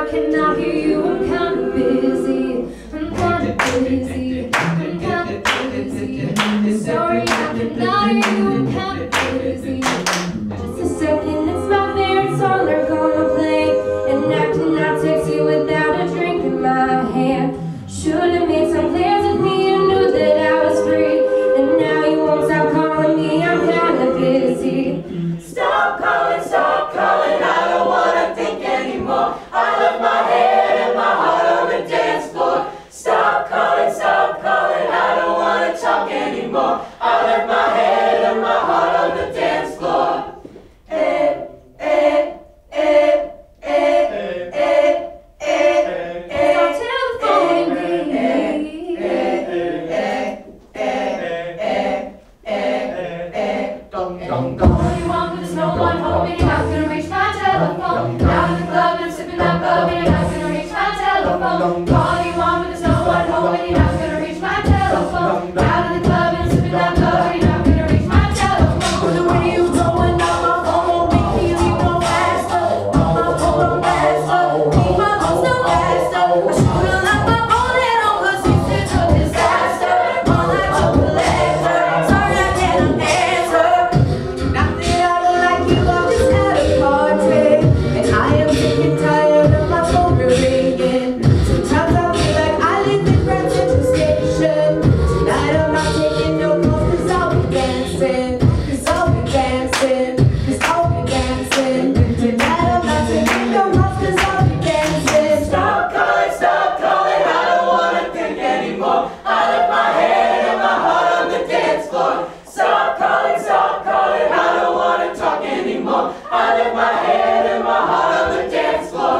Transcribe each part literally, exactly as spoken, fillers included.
I cannot hear you, I'm kinda busy. I'm kinda busy. I'm kinda busy. Sorry, I cannot hear you, I'm kinda busy. Just a second, it's my favorite song they're gonna play. And I cannot text you without a drink in my hand. Should've made some plans with me and knew that I was free. And now you won't stop calling me, I'm kinda busy. Stop calling, stop calling, I don't wanna think anymore. I left my head and my heart on the dance floor. Stop calling, stop calling, I don't wanna talk anymore. I left my head and my heart on the dance floor. Eh, eh, eh, eh, eh, eh, eh. So telephone me. Eh, eh, eh, eh, eh, eh, eh. Dong, dong, dong. All you want, but there's no one home, and you're not gonna reach my telephone. Out in the club and sipping that bub, and you're not gonna reach my telephone. All you want, but there's no one home, and you're not gonna reach my telephone. Out in the club and sipping that bub, and you're not gonna reach my telephone. The way you going on my phone won't make me leave no faster. On my phone, no faster. Keep my pulse no faster. I should've left my phone at home, 'cause you such a disaster. All I took a letter. Sorry, I can't answer. Not that I don't like you, I'm just at a party. And I am sick and tired of my phone ringing. Sometimes I feel like I live in Grand Central Station. Tonight I'm not taking no calls, 'cause I'll be dancing. 'Cause I'll be dancing. 'Cause I'll be dancing. Tonight I'm not taking no calls, 'cause I'll be dancing. Stop calling, stop calling, I don't wanna think anymore. I left my head and my heart on the dance floor. Stop calling, stop calling, I don't wanna talk anymore. I left my head and my heart on the dance floor.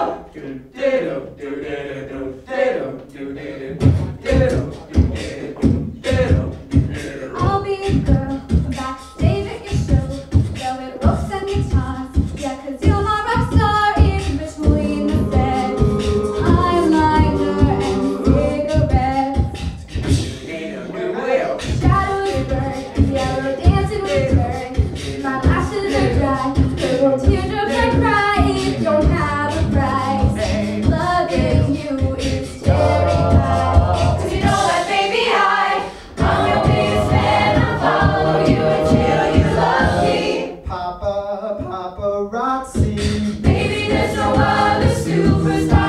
I'll be a girl backstage at your show, velvet ropes and guitars. Yeah, 'cause you're my rock star in between the beds. Eyeliner and cigarettes. Shadows burn, yellow dancing return. My lashes are dry, purple teardrops I cry. It don't have a price. Loving you is terrifying. 'Cause you know that, baby, I, I'm your biggest fan. I'll follow you until you love me. Papa, paparazzi. Baby, there's no other superstar.